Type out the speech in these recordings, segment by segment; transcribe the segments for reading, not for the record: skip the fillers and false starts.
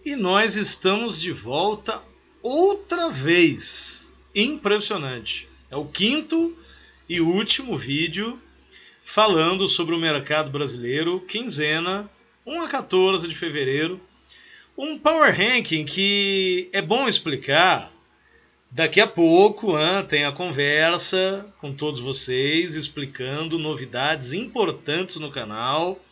E nós estamos de volta outra vez. Impressionante. É o quinto e último vídeo falando sobre o mercado brasileiro, quinzena, 1 a 14 de fevereiro. Um Power Ranking que é bom explicar. Daqui a pouco tem a conversa com todos vocês, explicando novidades importantes no canal.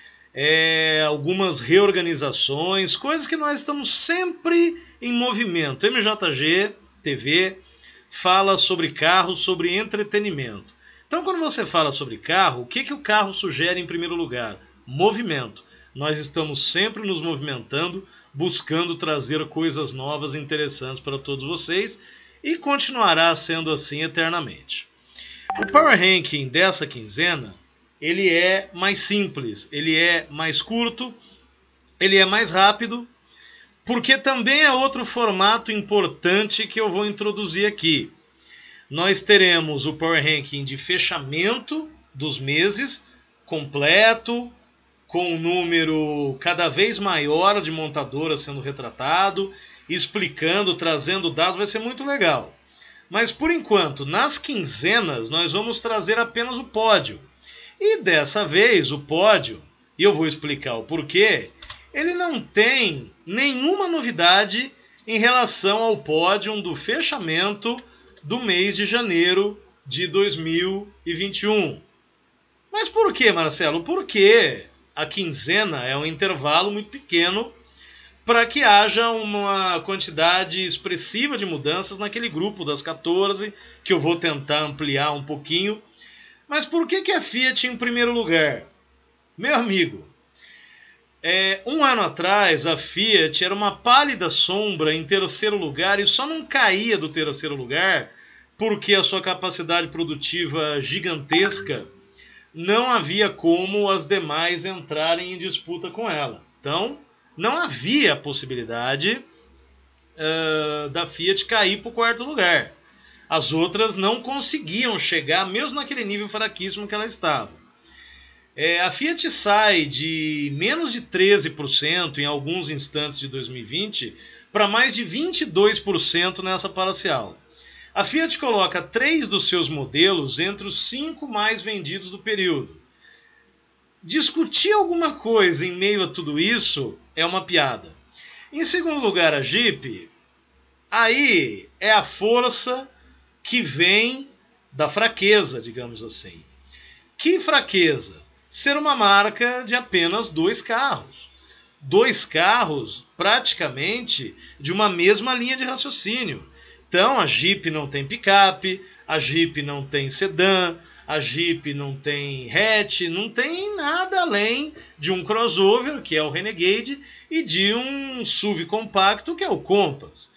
Algumas reorganizações, coisas que nós estamos sempre em movimento. MJG TV fala sobre carro, sobre entretenimento. Então, quando você fala sobre carro, o que o carro sugere em primeiro lugar? Movimento. Nós estamos sempre nos movimentando, buscando trazer coisas novas e interessantes para todos vocês, e continuará sendo assim eternamente. O Power Ranking dessa quinzena, ele é mais simples, ele é mais curto, ele é mais rápido, porque também é outro formato importante que eu vou introduzir aqui. Nós teremos o Power Ranking de fechamento dos meses, completo, com um número cada vez maior de montadoras sendo retratado, explicando, trazendo dados, vai ser muito legal. Mas por enquanto, nas quinzenas, nós vamos trazer apenas o pódio. E dessa vez o pódio, e eu vou explicar o porquê, ele não tem nenhuma novidade em relação ao pódio do fechamento do mês de janeiro de 2021. Mas por que, Marcelo? Porque a quinzena é um intervalo muito pequeno para que haja uma quantidade expressiva de mudanças naquele grupo das 14, que eu vou tentar ampliar um pouquinho. Mas por que a Fiat em primeiro lugar? Meu amigo, um ano atrás a Fiat era uma pálida sombra em terceiro lugar e só não caía do terceiro lugar porque a sua capacidade produtiva gigantesca não havia como as demais entrarem em disputa com ela. Então, não havia a possibilidade da Fiat cair para o quarto lugar. As outras não conseguiam chegar, mesmo naquele nível fraquíssimo que ela estava. A Fiat sai de menos de 13% em alguns instantes de 2020 para mais de 22% nessa parcial. A Fiat coloca 3 dos seus modelos entre os 5 mais vendidos do período. Discutir alguma coisa em meio a tudo isso é uma piada. Em segundo lugar, a Jeep, aí é a força que vem da fraqueza, digamos assim. Que fraqueza? Ser uma marca de apenas 2 carros. 2 carros praticamente de uma mesma linha de raciocínio. Então a Jeep não tem picape, a Jeep não tem sedã, a Jeep não tem hatch, não tem nada além de um crossover, que é o Renegade, e de um SUV compacto, que é o Compass.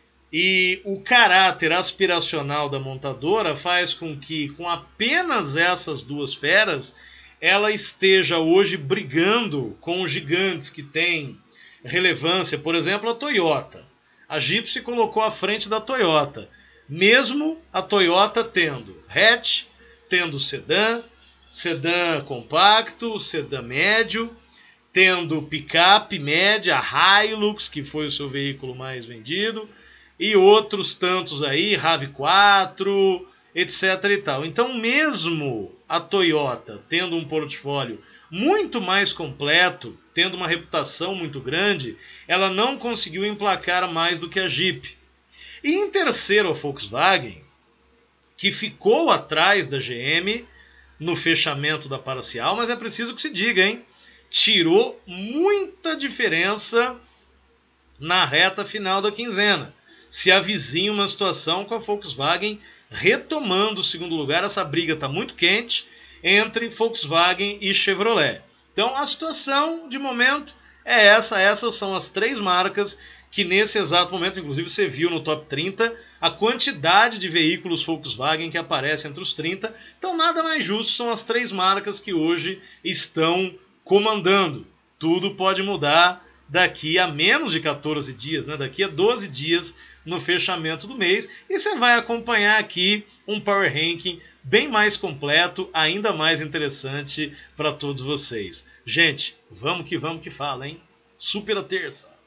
E o caráter aspiracional da montadora faz com que, com apenas essas 2 feras, ela esteja hoje brigando com os gigantes que têm relevância. Por exemplo, a Toyota. A Jeep se colocou à frente da Toyota, mesmo a Toyota tendo hatch, tendo sedã, sedã compacto, sedã médio, tendo picape média, a Hilux, que foi o seu veículo mais vendido, e outros tantos aí, RAV4, etc. e tal. Então, mesmo a Toyota tendo um portfólio muito mais completo, tendo uma reputação muito grande, ela não conseguiu emplacar mais do que a Jeep. E em terceiro, a Volkswagen, que ficou atrás da GM no fechamento da parcial, mas é preciso que se diga, hein? Tirou muita diferença na reta final da quinzena. Se avizinha uma situação com a Volkswagen retomando o segundo lugar. Essa briga está muito quente entre Volkswagen e Chevrolet. Então a situação de momento é essa. Essas são as 3 marcas que nesse exato momento, inclusive você viu no top 30, a quantidade de veículos Volkswagen que aparece entre os 30. Então nada mais justo, são as 3 marcas que hoje estão comandando. Tudo pode mudar daqui a menos de 14 dias, né? Daqui a 12 dias no fechamento do mês, e você vai acompanhar aqui um Power Ranking bem mais completo, ainda mais interessante para todos vocês. Gente, vamos que fala, hein? Super a terça!